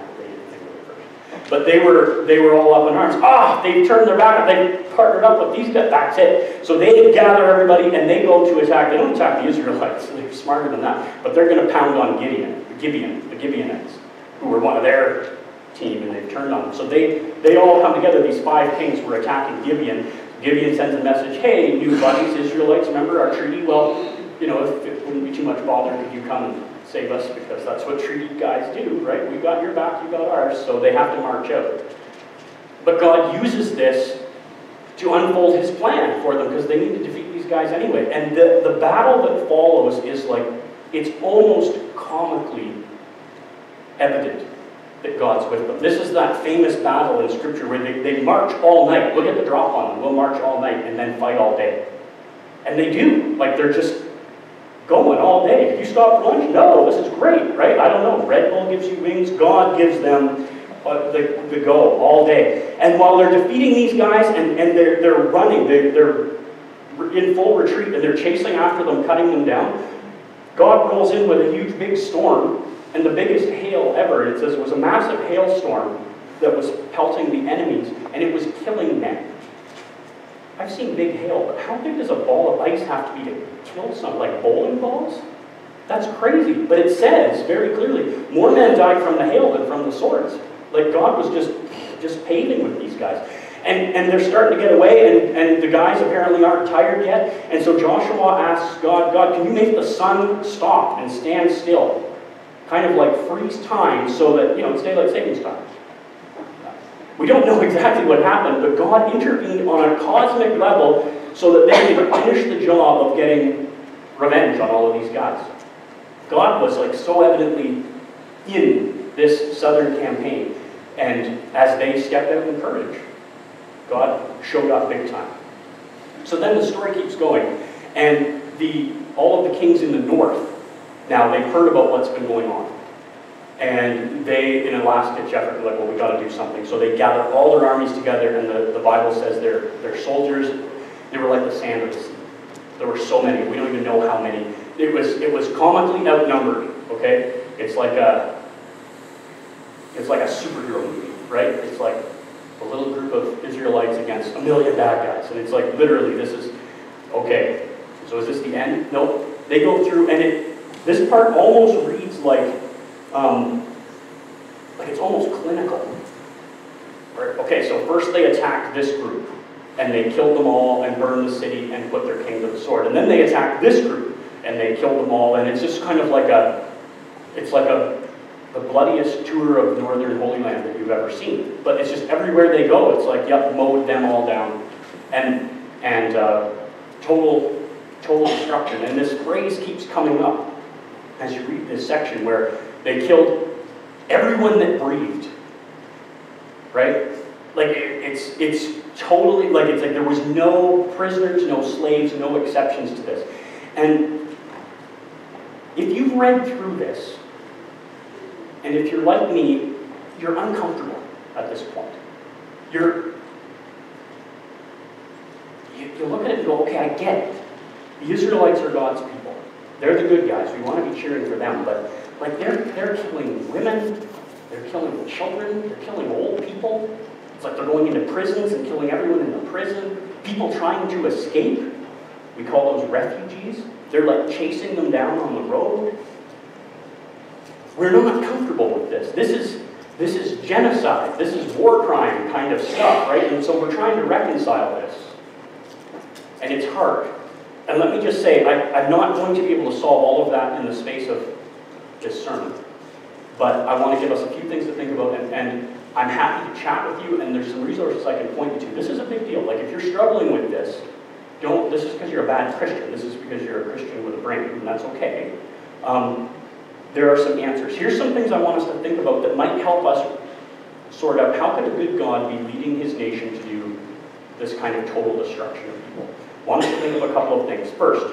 But they were they were all up in arms. Ah, they've turned their back. They've partnered up with these guys. That's it. So they gather everybody and they go to attack. They don't attack the Israelites. They're smarter than that. But they're going to pound on Gideon, the Gibeon, the Gibeonites, who were one of their team, and they've turned on them. So they they all come together. These five kings were attacking Gibeon. Gibeon sends a message. Hey, new buddies, Israelites, remember our treaty? Well, you know, if it wouldn't be too much bother, could you come and save us, because that's what treaty guys do, right? We got your back, you got ours, so they have to march out. But God uses this to unfold His plan for them, because they need to defeat these guys anyway. And the, the battle that follows is like, it's almost comically evident that God's with them. This is that famous battle in Scripture where they, they march all night. We'll get the drop on them. We'll march all night and then fight all day. And they do. Like, they're just going all day. If you stop for lunch, no, this is great, right? I don't know. Red Bull gives you wings. God gives them uh, the, the go all day. And while they're defeating these guys and, and they're, they're running, they're, they're in full retreat and they're chasing after them, cutting them down, God rolls in with a huge big storm and the biggest hail ever. It says it was a massive hailstorm that was pelting the enemies and it was killing men. I've seen big hail, but how big does a ball of ice have to be to kill some, like bowling balls? That's crazy. But it says very clearly, more men died from the hail than from the swords. Like God was just, just paving with these guys. And, and they're starting to get away, and, and the guys apparently aren't tired yet. And so Joshua asks God, God, can you make the sun stop and stand still? Kind of like freeze time so that, you know, it's daylight savings time. We don't know exactly what happened, but God intervened on a cosmic level so that they could finish the job of getting revenge on all of these guys. God was like so evidently in this southern campaign, and as they stepped out in courage, God showed up big time. So then the story keeps going, and the all of the kings in the north, now they've heard about what's been going on. And they, in a last-ditch effort, were like, well, we got to do something. So they gathered all their armies together, and the, the Bible says their, their soldiers, they were like the sand of the sea. There were so many. We don't even know how many. It was, it was comically outnumbered, okay? It's like a, it's like a superhero movie, right? It's like a little group of Israelites against a million bad guys. And it's like, literally, this is, okay, so is this the end? Nope. They go through, and it, this part almost reads like, Um, like it's almost clinical. Right? Okay, so first they attacked this group, and they killed them all and burned the city and put their king to the sword. And then they attacked this group, and they killed them all, and it's just kind of like a, it's like a, the bloodiest tour of northern Holy Land that you've ever seen. But it's just everywhere they go, it's like, yep, mowed them all down. And, and uh, total, total destruction. And this phrase keeps coming up as you read this section where they killed everyone that breathed, right? Like it, it's it's totally like it's like there was no prisoners, no slaves, no exceptions to this. And if you've read through this, and if you're like me, you're uncomfortable at this point. You're you look at it and go, okay, I get it. The Israelites are God's people. They're the good guys. We want to be cheering for them. But like they're they're killing women, they're killing children, they're killing old people. It's like they're going into prisons and killing everyone in the prison. People trying to escape, we call those refugees. They're like chasing them down on the road. We're not comfortable with this. This is this is genocide. This is war crime kind of stuff, right? And so we're trying to reconcile this. And it's hard. And let me just say, I, I'm not going to be able to solve all of that in the space of this sermon. But I want to give us a few things to think about, and, and I'm happy to chat with you, and there's some resources I can point you to. This is a big deal. Like, if you're struggling with this, don't, this is because you're a bad Christian. This is because you're a Christian with a brain, and that's okay. Um, there are some answers. Here's some things I want us to think about that might help us sort out how could a good God be leading his nation to do this kind of total destruction of people. I want us to think of a couple of things. First,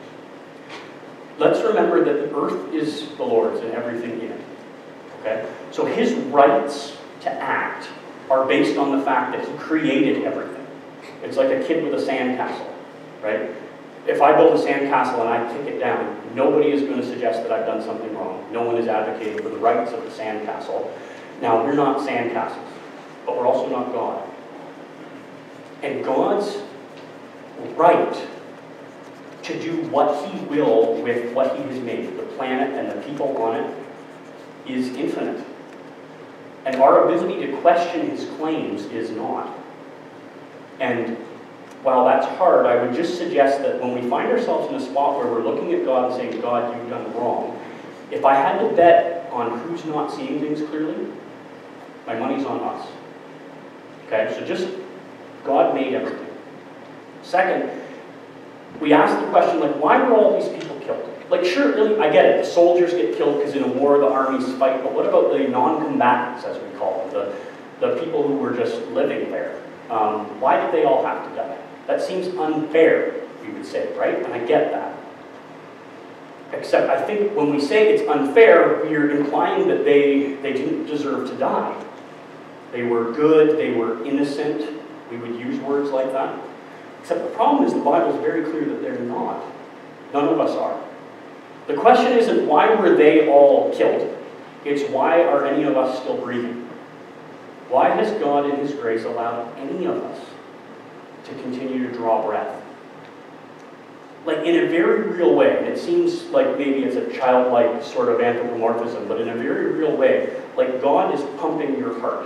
let's remember that the earth is the Lord's and everything in it. Okay? So his rights to act are based on the fact that he created everything. It's like a kid with a sandcastle, right? If I build a sandcastle and I kick it down, nobody is going to suggest that I've done something wrong. No one is advocating for the rights of the sandcastle. Now, we're not sandcastles, but we're also not God. And God's right to do what he will with what he has made, the planet and the people on it, is infinite. And our ability to question his claims is not. And while that's hard, I would just suggest that when we find ourselves in a spot where we're looking at God and saying, God, you've done wrong, if I had to bet on who's not seeing things clearly, my money's on us. Okay, so just, God made everything. Second, we ask the question, like, why were all these people killed? Like, sure, really, I get it. The soldiers get killed because in a war the armies fight, but what about the non-combatants, as we call them, the, the people who were just living there? Um, why did they all have to die? That seems unfair, we would say, right? And I get that. Except I think when we say it's unfair, we are implying that they, they didn't deserve to die. They were good, they were innocent. We would use words like that. Except the problem is the Bible is very clear that they're not. None of us are. The question isn't why were they all killed? It's why are any of us still breathing? Why has God in his grace allowed any of us to continue to draw breath? Like in a very real way, and it seems like maybe it's a childlike sort of anthropomorphism, but in a very real way, like God is pumping your heart.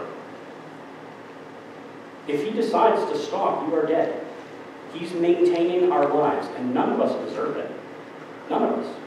If he decides to stop, you are dead. He's maintaining our lives, and none of us deserve it. None of us.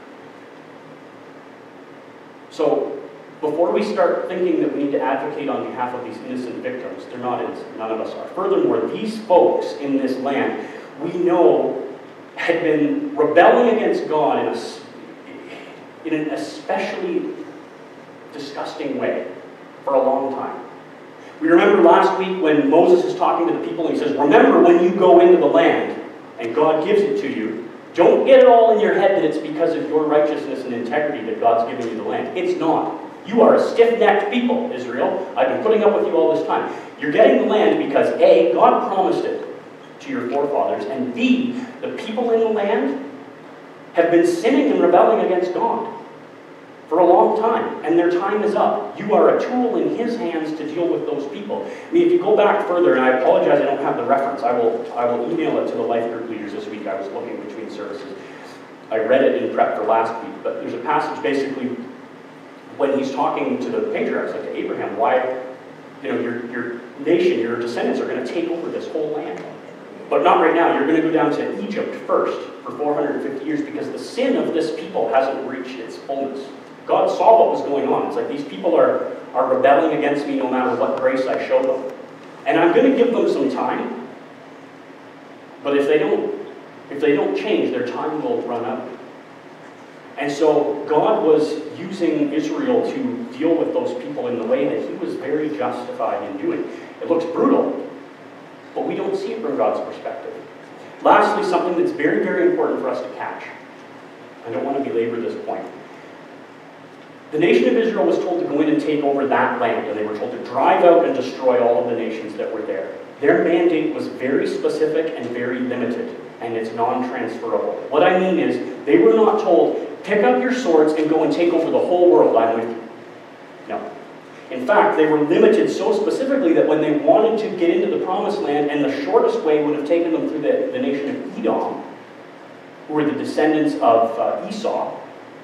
So, before we start thinking that we need to advocate on behalf of these innocent victims, they're not innocent. None of us are. Furthermore, these folks in this land, we know, had been rebelling against God in, a, in an especially disgusting way for a long time. We remember last week when Moses is talking to the people and he says, remember when you go into the land and God gives it to you, don't get it all in your head that it's because of your righteousness and integrity that God's giving you the land. It's not. You are a stiff-necked people, Israel. I've been putting up with you all this time. You're getting the land because A, God promised it to your forefathers, and B, the people in the land have been sinning and rebelling against God for a long time, and their time is up. You are a tool in his hands to deal with those people. I mean, if you go back further, and I apologize I don't have the reference, I will, I will email it to the life group leaders this week. I was looking between services. I read it in prep for last week, but there's a passage basically when he's talking to the patriarchs, like to Abraham, why, you know, your, your nation, your descendants are going to take over this whole land. But not right now. You're going to go down to Egypt first for four hundred fifty years because the sin of this people hasn't reached its fullness. God saw what was going on. It's like these people are, are rebelling against me no matter what grace I show them. And I'm going to give them some time. But if they don't, if they don't change, their time will run out. And so God was using Israel to deal with those people in the way that he was very justified in doing. It looks brutal, but we don't see it from God's perspective. Lastly, something that's very, very important for us to catch. I don't want to belabor this point. The nation of Israel was told to go in and take over that land, and they were told to drive out and destroy all of the nations that were there. their mandate was very specific and very limited, and it's non-transferable. What I mean is, they were not told, pick up your swords and go and take over the whole world, I'm with you. No. In fact, they were limited so specifically that when they wanted to get into the promised land, and the shortest way would have taken them through the, the nation of Edom, who were the descendants of uh, Esau,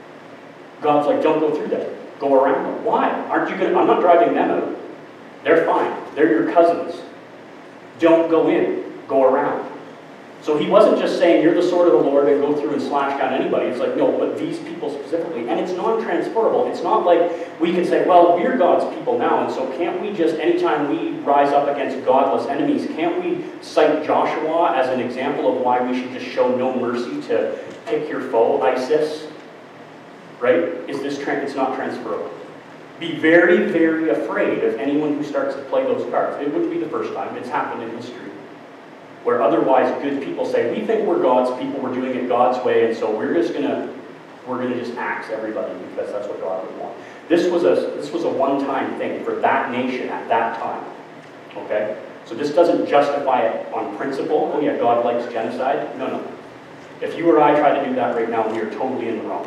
God's like, don't go through that. Go around them. Why? Aren't you going to, I'm not driving them out. They're fine. They're your cousins. Don't go in. Go around. So he wasn't just saying, you're the sword of the Lord and go through and slash down anybody. It's like, no, but these people specifically. And it's non-transferable. It's not like we can say, well, we're God's people now, and so can't we just, anytime we rise up against godless enemies, can't we cite Joshua as an example of why we should just show no mercy to pick your foe, ISIS? Right? Is this, it's not transferable. Be very, very afraid of anyone who starts to play those cards. It wouldn't be the first time. It's happened in history. Where otherwise good people say, we think we're God's people, we're doing it God's way, and so we're just gonna, we're gonna just axe everybody because that's what God would want. This was a, this was a one-time thing for that nation at that time. Okay? So this doesn't justify it on principle. Oh yeah, God likes genocide. No, no. If you or I try to do that right now, we are totally in the wrong.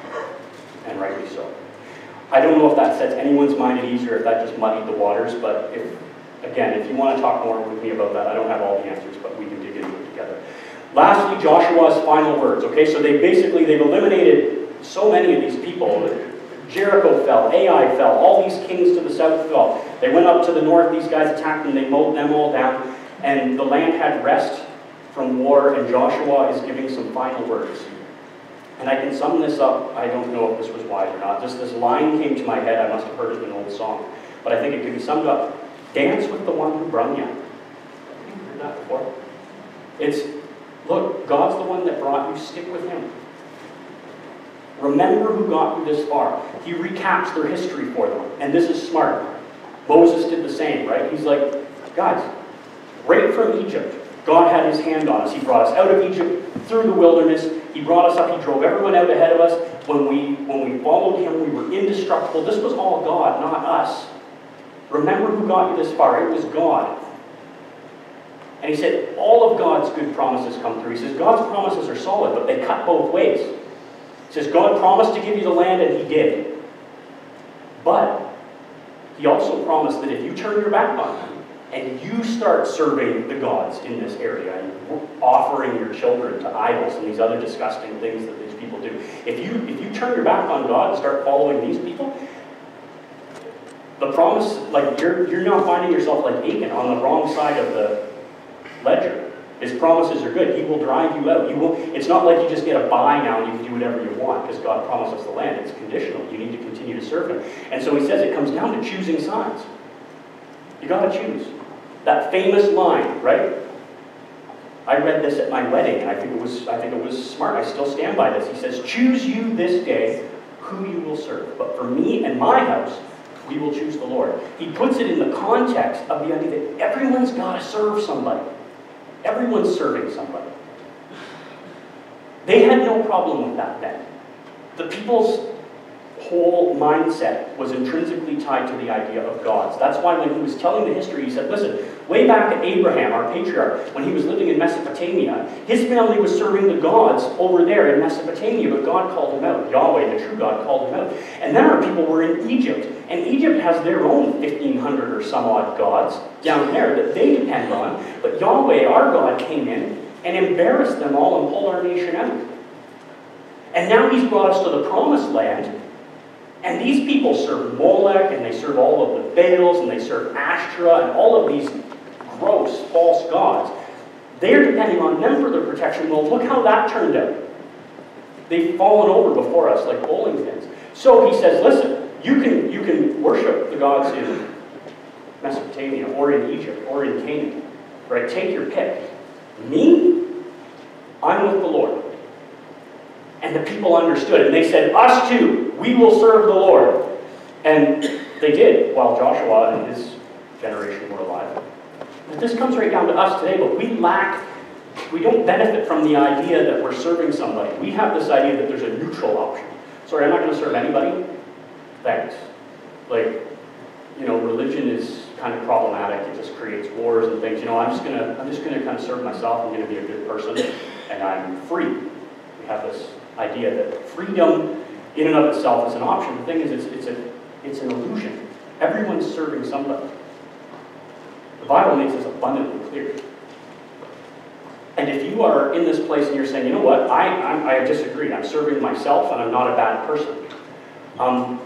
And rightly so. I don't know if that sets anyone's mind at ease or if that just muddied the waters, but if, again, if you want to talk more with me about that, I don't have all the answers, but we can dig into it together. Lastly, Joshua's final words. Okay, so they basically, they've eliminated so many of these people. Jericho fell, Ai fell, all these kings to the south fell. They went up to the north, these guys attacked them, they mowed them all down, and the land had rest from war, and Joshua is giving some final words. And I can sum this up, I don't know if this was wise or not. Just this line came to my head, I must have heard it in an old song. But I think it could be summed up. Dance with the one who brung you. Have you heard that before? It's, look, God's the one that brought you, stick with him. Remember who got you this far. He recaps their history for them. And this is smart. Moses did the same, right? He's like, guys, right from Egypt, God had his hand on us. He brought us out of Egypt, through the wilderness. He brought us up. He drove everyone out ahead of us. When we, when we followed him, we were indestructible. This was all God, not us. Remember who got you this far. It was God. And he said, all of God's good promises come through. He says, God's promises are solid, but they cut both ways. He says, God promised to give you the land, and he did. But he also promised that if you turn your back on him, and you start serving the gods in this area, and offering your children to idols and these other disgusting things that these people do, if you, if you turn your back on God and start following these people, the promise, like you're, you're now finding yourself like Achan on the wrong side of the ledger. His promises are good. He will drive you out. You will, it's not like you just get a buy now and you can do whatever you want because God promised us the land. It's conditional. You need to continue to serve him. And so he says it comes down to choosing sides. You got to choose. That famous line, right? I read this at my wedding, and I think it was, I think it was smart. I still stand by this. He says, choose you this day who you will serve. But for me and my house, we will choose the Lord. He puts it in the context of the idea that everyone's got to serve somebody. Everyone's serving somebody. They had no problem with that then. The people's whole mindset was intrinsically tied to the idea of gods. That's why when he was telling the history, he said, listen, way back at Abraham, our patriarch, when he was living in Mesopotamia, his family was serving the gods over there in Mesopotamia, but God called him out. Yahweh, the true God, called him out. And then our people were in Egypt, and Egypt has their own fifteen hundred or some odd gods down there that they depend on, but Yahweh, our God, came in and embarrassed them all and pulled our nation out. And now he's brought us to the promised land. And these people serve Molech, and they serve all of the Baals, and they serve Ashtoreth, and all of these gross, false gods. They're depending on them for their protection. Well, look how that turned out. They've fallen over before us like bowling pins. So he says, listen, you can, you can worship the gods in Mesopotamia, or in Egypt, or in Canaan. Right? Take your pick. Me? I'm with the Lord. And the people understood, and they said, us too, we will serve the Lord. And they did, while Joshua and his generation were alive. But this comes right down to us today, but we lack, we don't benefit from the idea that we're serving somebody. We have this idea that there's a neutral option. Sorry, I'm not going to serve anybody. Thanks. Like, you know, religion is kind of problematic. It just creates wars and things. You know, I'm just gonna, I'm just gonna kind of serve myself. I'm gonna be a good person, and I'm free. We have this idea that freedom, in and of itself, is an option. The thing is, it's, it's a, it's an illusion. Everyone's serving somebody. The Bible makes this abundantly clear. And if you are in this place and you're saying, you know what, I, I'm, I disagree. I'm serving myself, and I'm not a bad person. Um,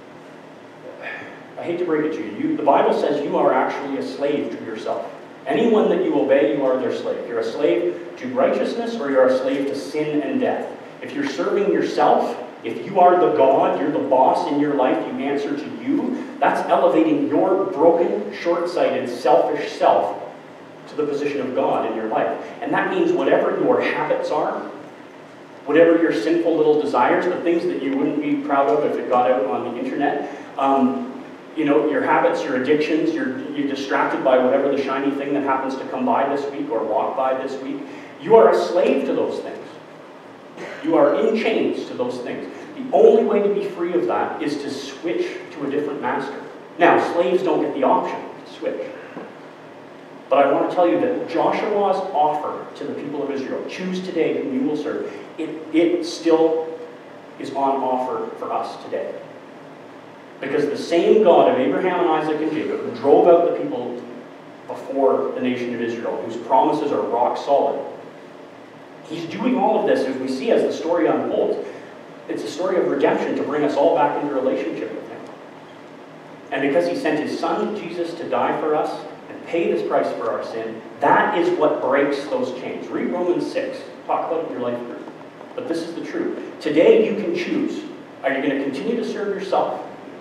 I hate to break it to you. you. The Bible says you are actually a slave to yourself. Anyone that you obey, you are their slave. You're a slave to righteousness, or you're a slave to sin and death. If you're serving yourself, if you are the God, you're the boss in your life, you answer to you, that's elevating your broken, short-sighted, selfish self to the position of God in your life. And that means whatever your habits are, whatever your sinful little desires, the things that you wouldn't be proud of if it got out on the internet, um, you know, your habits, your addictions, you're, you're distracted by whatever the shiny thing that happens to come by this week or walk by this week, you are a slave to those things. You are in chains to those things. The only way to be free of that is to switch to a different master. Now, slaves don't get the option to switch. But I want to tell you that Joshua's offer to the people of Israel, choose today whom you will serve, it, it still is on offer for us today. Because the same God of Abraham and Isaac and Jacob, who drove out the people before the nation of Israel, whose promises are rock solid, he's doing all of this, as we see as the story unfolds. It's a story of redemption to bring us all back into relationship with him. And because he sent his son, Jesus, to die for us and pay this price for our sin, that is what breaks those chains. Read Romans six. Talk about it in your life group. But this is the truth. Today you can choose. Are you going to continue to serve yourself?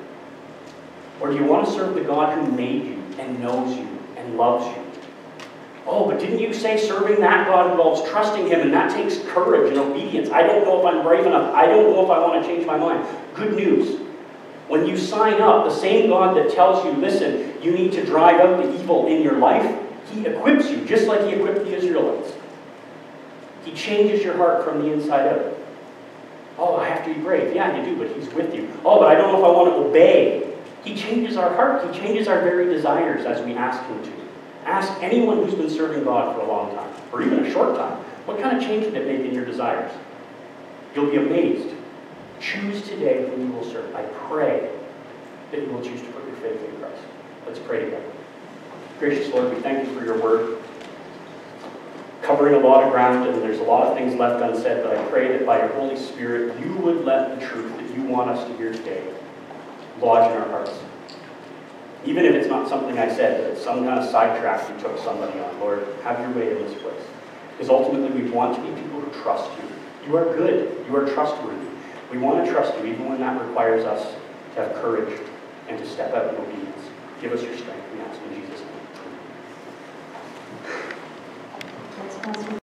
Or do you want to serve the God who made you and knows you and loves you? Oh, but didn't you say serving that God involves trusting him, and that takes courage and obedience? I don't know if I'm brave enough. I don't know if I want to change my mind. Good news. When you sign up, the same God that tells you, listen, you need to drive out the evil in your life, he equips you, just like he equipped the Israelites. He changes your heart from the inside out. Oh, I have to be brave. Yeah, you do, but he's with you. Oh, but I don't know if I want to obey. He changes our heart. He changes our very desires as we ask him to. Ask anyone who's been serving God for a long time, or even a short time, what kind of change did it make in your desires? You'll be amazed. Choose today whom you will serve. I pray that you will choose to put your faith in Christ. Let's pray together. Gracious Lord, we thank you for your word, covering a lot of ground, and there's a lot of things left unsaid, but I pray that by your Holy Spirit, you would let the truth that you want us to hear today lodge in our hearts. Even if it's not something I said, but it's some kind of sidetrack you took somebody on. Lord, have your way in this place. Because ultimately we want to be people who trust you. You are good. You are trustworthy. We want to trust you even when that requires us to have courage and to step out in obedience. Give us your strength, we ask in Jesus' name.